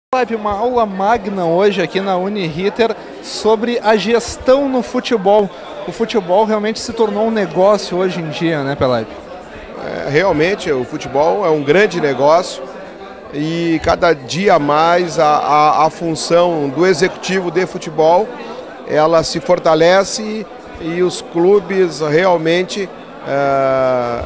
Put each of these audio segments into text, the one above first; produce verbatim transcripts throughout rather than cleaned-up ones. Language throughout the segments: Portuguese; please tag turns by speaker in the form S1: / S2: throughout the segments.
S1: Uma aula magna hoje aqui na Uniriter sobre a gestão no futebol. O futebol realmente se tornou um negócio hoje em dia, né, Pelaipe?
S2: É, realmente o futebol é um grande negócio e cada dia mais a, a, a função do executivo de futebol ela se fortalece e os clubes realmente é,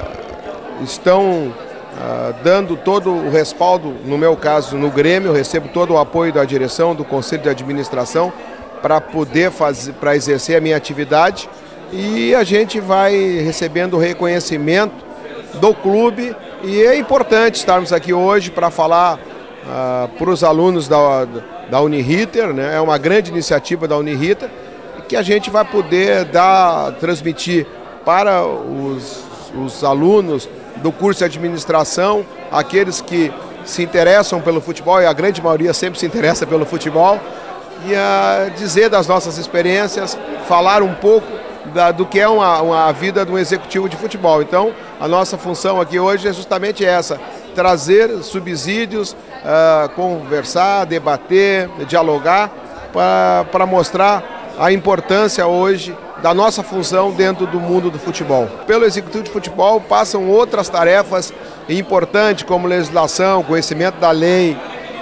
S2: estão Uh, dando todo o respaldo, no meu caso, no Grêmio, eu recebo todo o apoio da direção, do Conselho de Administração, para poder fazer, para exercer a minha atividade, e a gente vai recebendo reconhecimento do clube, e é importante estarmos aqui hoje para falar uh, para os alunos da, da Uniriter, né? É uma grande iniciativa da Uniriter, que a gente vai poder dar, transmitir para os, os alunos do curso de administração, aqueles que se interessam pelo futebol, e a grande maioria sempre se interessa pelo futebol, e uh, dizer das nossas experiências, falar um pouco da, do que é uma, uma vida de um executivo de futebol. Então, a nossa função aqui hoje é justamente essa, trazer subsídios, uh, conversar, debater, dialogar, para mostrar a importância hoje da nossa função dentro do mundo do futebol. Pelo executivo de futebol passam outras tarefas importantes como legislação, conhecimento da lei,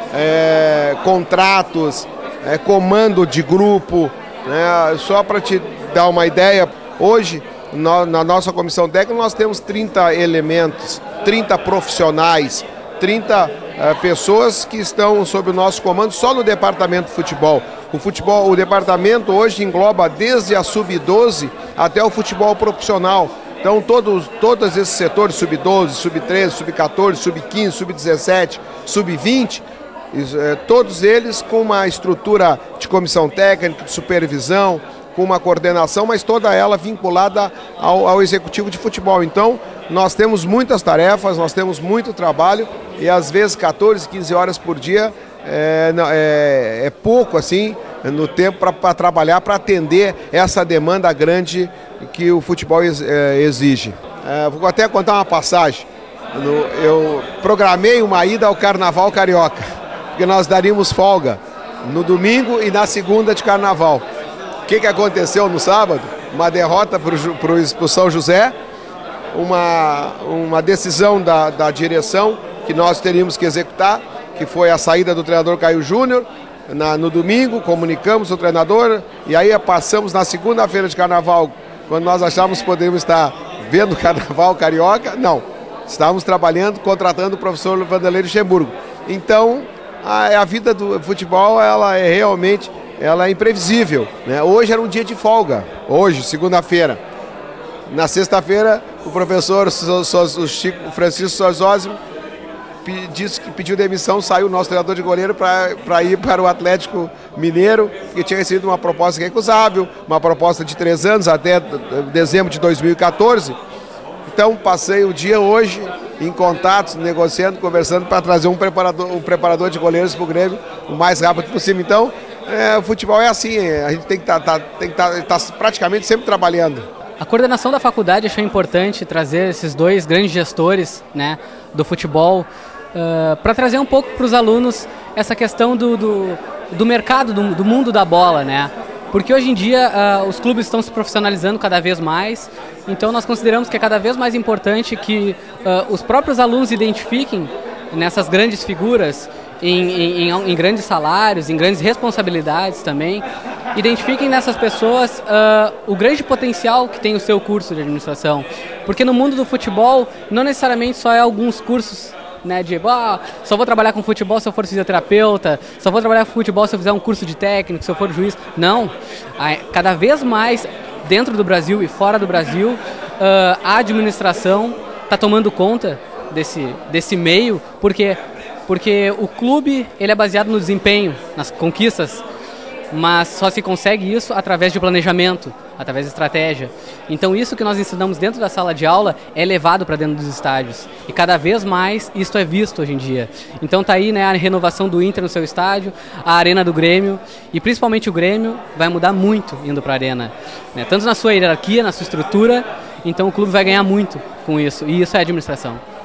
S2: é, contratos, é, comando de grupo, né? Só para te dar uma ideia, hoje no, na nossa comissão técnica nós temos trinta elementos, trinta profissionais, trinta é, pessoas que estão sob o nosso comando só no departamento de futebol. O futebol, o departamento hoje engloba desde a sub doze até o futebol profissional. Então todos, todos esses setores, sub doze, sub treze, sub quatorze, sub quinze, sub dezessete, sub vinte, todos eles com uma estrutura de comissão técnica, de supervisão, com uma coordenação, mas toda ela vinculada ao, ao executivo de futebol. Então nós temos muitas tarefas, nós temos muito trabalho e às vezes quatorze, quinze horas por dia É, é, é pouco assim no tempo para trabalhar, para atender essa demanda grande que o futebol ex, é, exige. É, vou até contar uma passagem. No, eu programei uma ida ao Carnaval Carioca, porque nós daríamos folga no domingo e na segunda de Carnaval. O que, que aconteceu no sábado? Uma derrota para o São José, uma, uma decisão da, da direção que nós teríamos que executar, que foi a saída do treinador Caio Júnior, na, no domingo, comunicamos o treinador, e aí passamos na segunda-feira de Carnaval, quando nós achávamos que poderíamos estar vendo o Carnaval Carioca, não, estávamos trabalhando, contratando o professor Vanderlei Luxemburgo. Então, a, a vida do futebol, ela é realmente, ela é imprevisível, né? Hoje era um dia de folga, hoje, segunda-feira. Na sexta-feira, o professor so, so, o Chico, Francisco Sorzósimo disse que pediu demissão, saiu o nosso treinador de goleiro para ir para o Atlético Mineiro, que tinha recebido uma proposta recusável, uma proposta de três anos até dezembro de dois mil e quatorze. Então passei o dia hoje em contatos, negociando, conversando para trazer um preparador, um preparador de goleiros para o Grêmio o mais rápido possível. Então é, o futebol é assim, a gente tem que estar tá, tá, tá, tá praticamente sempre trabalhando.
S3: A coordenação da faculdade achou importante trazer esses dois grandes gestores, né, do futebol, uh, para trazer um pouco para os alunos essa questão do, do, do mercado, do, do mundo da bola, né? Porque hoje em dia uh, os clubes estão se profissionalizando cada vez mais, então nós consideramos que é cada vez mais importante que uh, os próprios alunos identifiquem nessas grandes figuras, em, em, em grandes salários, em grandes responsabilidades também, identifiquem nessas pessoas uh, o grande potencial que tem o seu curso de administração. Porque no mundo do futebol, não necessariamente só é alguns cursos, né, de ah, só vou trabalhar com futebol se eu for fisioterapeuta, só vou trabalhar com futebol se eu fizer um curso de técnico, se eu for juiz. Não, cada vez mais dentro do Brasil e fora do Brasil, uh, a administração está tomando conta desse, desse meio, porque porque o clube ele é baseado no desempenho, nas conquistas, mas só se consegue isso através de planejamento, através de estratégia. Então isso que nós ensinamos dentro da sala de aula é levado para dentro dos estádios. E cada vez mais isso é visto hoje em dia. Então tá aí, né, a renovação do Inter no seu estádio, a arena do Grêmio, e principalmente o Grêmio vai mudar muito indo para a arena, né, tanto na sua hierarquia, na sua estrutura, então o clube vai ganhar muito com isso, e isso é administração.